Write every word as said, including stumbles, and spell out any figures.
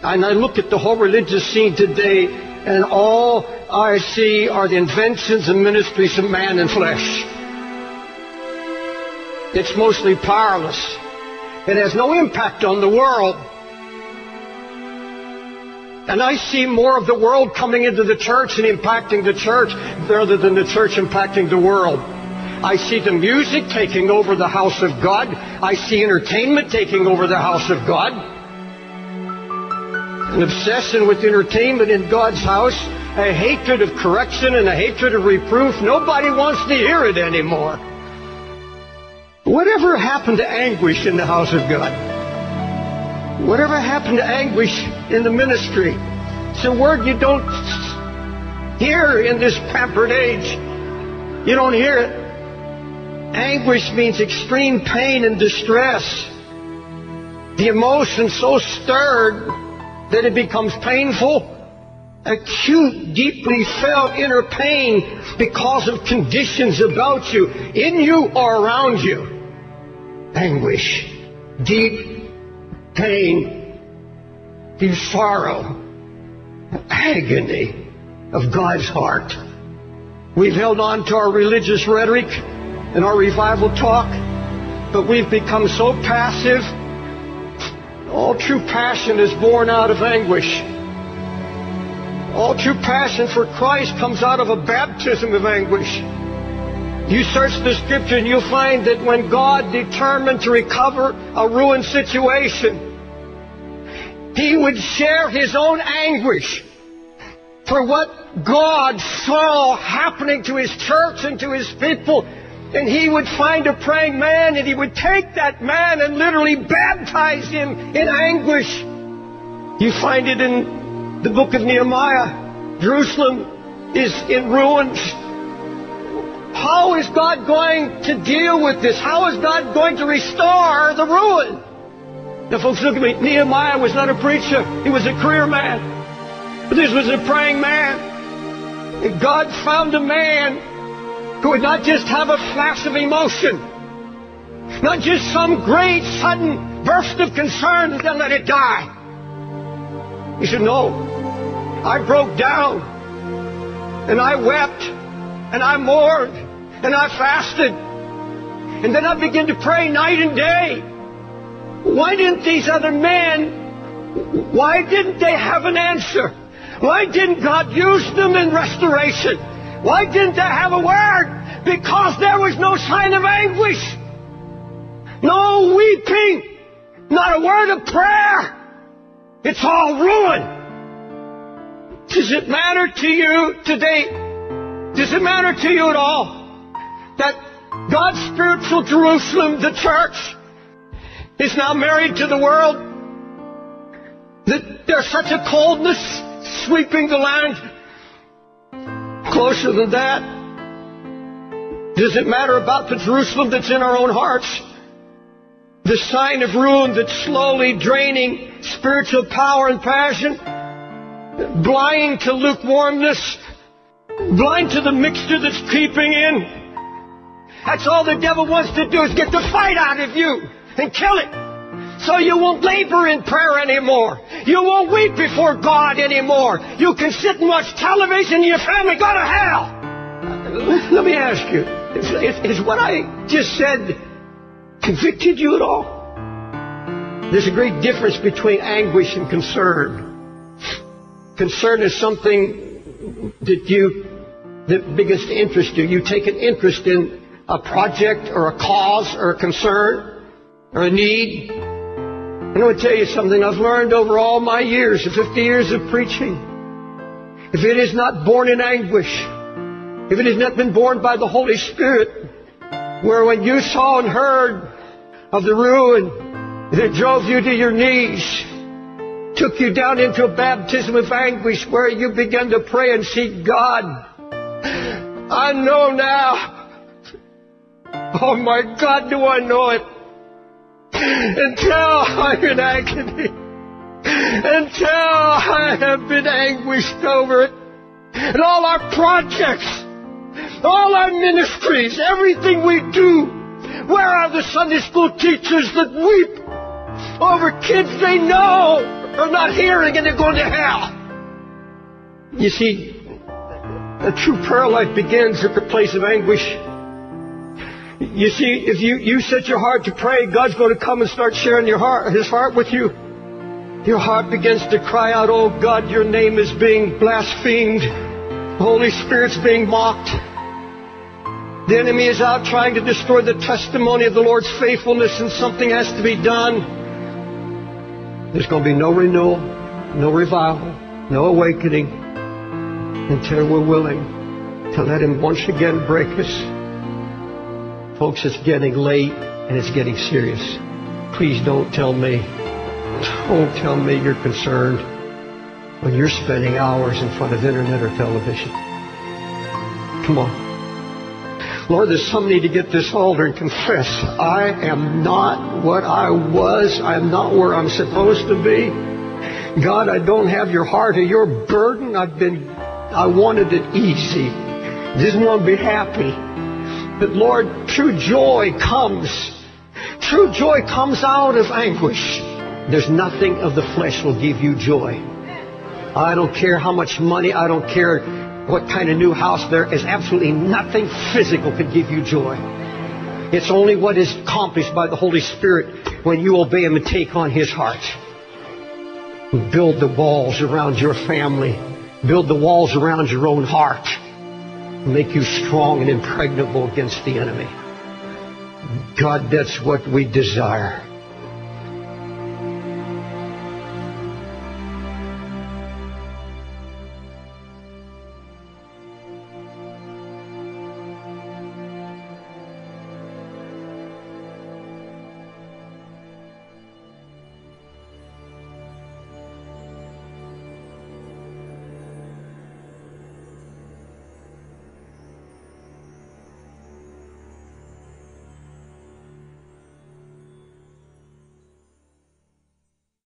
And I look at the whole religious scene today, and all I see are the inventions and ministries of man and flesh. It's mostly powerless. It has no impact on the world. And I see more of the world coming into the church and impacting the church rather than the church impacting the world. I see the music taking over the house of God. I see entertainment taking over the house of God. An obsession with entertainment in God's house, a hatred of correction and a hatred of reproof. Nobody wants to hear it anymore. Whatever happened to anguish in the house of God? Whatever happened to anguish in the ministry? It's a word you don't hear in this pampered age. You don't hear it. Anguish means extreme pain and distress. The emotion so stirred that it becomes painful. Acute, deeply felt inner pain because of conditions about you, in you or around you. Anguish. Deep pain, deep sorrow, agony of God's heart. We've held on to our religious rhetoric and our revival talk, but we've become so passive. All true passion is born out of anguish. All true passion for Christ comes out of a baptism of anguish. You search the Scripture and you'll find that when God determined to recover a ruined situation, He would share His own anguish for what God saw happening to His church and to His people. And He would find a praying man, and He would take that man and literally baptize him in anguish. You find it in the book of Nehemiah. Jerusalem is in ruins. How is God going to deal with this? How is God going to restore the ruin? Now, folks, look at me. Nehemiah was not a preacher. He was a career man. But this was a praying man. And God found a man who would not just have a flash of emotion, not just some great sudden burst of concern and then let it die. He said, no, I broke down and I wept and I mourned and I fasted. And then I began to pray night and day. Why didn't these other men, why didn't they have an answer? Why didn't God use them in restoration? Why didn't they have a word? Because there was no sign of anguish. No weeping. Not a word of prayer. It's all ruin. Does it matter to you today? Does it matter to you at all that God's spiritual Jerusalem, the church, is now married to the world? That there's such a coldness sweeping the land? Closer than that, does it matter about the Jerusalem that's in our own hearts? The sign of ruin that's slowly draining spiritual power and passion, blind to lukewarmness, blind to the mixture that's creeping in. That's all the devil wants to do, is get the fight out of you and kill it. So you won't labor in prayer anymore. You won't weep before God anymore. You can sit and watch television and your family go to hell. Let me ask you, is, is what I just said convicted you at all? There's a great difference between anguish and concern. Concern is something that you, that begins to interest you. You take an interest in a project or a cause or a concern or a need. And I want to tell you something I've learned over all my years, fifty years of preaching. If it is not born in anguish, if it has not been born by the Holy Spirit, where when you saw and heard of the ruin that drove you to your knees, took you down into a baptism of anguish where you began to pray and seek God, I know now. Oh my God, do I know it. Until I'm in agony, until I have been anguished over it, and all our projects, all our ministries, everything we do, where are the Sunday school teachers that weep over kids they know are not hearing and they're going to hell. You see, a true prayer life begins at the place of anguish. You see, if you, you set your heart to pray, God's going to come and start sharing your heart, His heart with you. Your heart begins to cry out, oh God, your name is being blasphemed. The Holy Spirit's being mocked. The enemy is out trying to destroy the testimony of the Lord's faithfulness, and something has to be done. There's going to be no renewal, no revival, no awakening until we're willing to let Him once again break us. Folks, it's getting late and it's getting serious. Please don't tell me, don't tell me you're concerned when you're spending hours in front of internet or television. Come on. Lord, there's some need to get this altar and confess, I am not what I was. I am not where I'm supposed to be. God, I don't have your heart or your burden. I've been, I wanted it easy. Didn't want to be happy. But Lord, true joy comes. True joy comes out of anguish. There's nothing of the flesh will give you joy. I don't care how much money, I don't care what kind of new house. There is absolutely nothing physical can give you joy. It's only what is accomplished by the Holy Spirit when you obey Him and take on His heart. Build the walls around your family. Build the walls around your own heart. Make you strong and impregnable against the enemy. God, that's what we desire.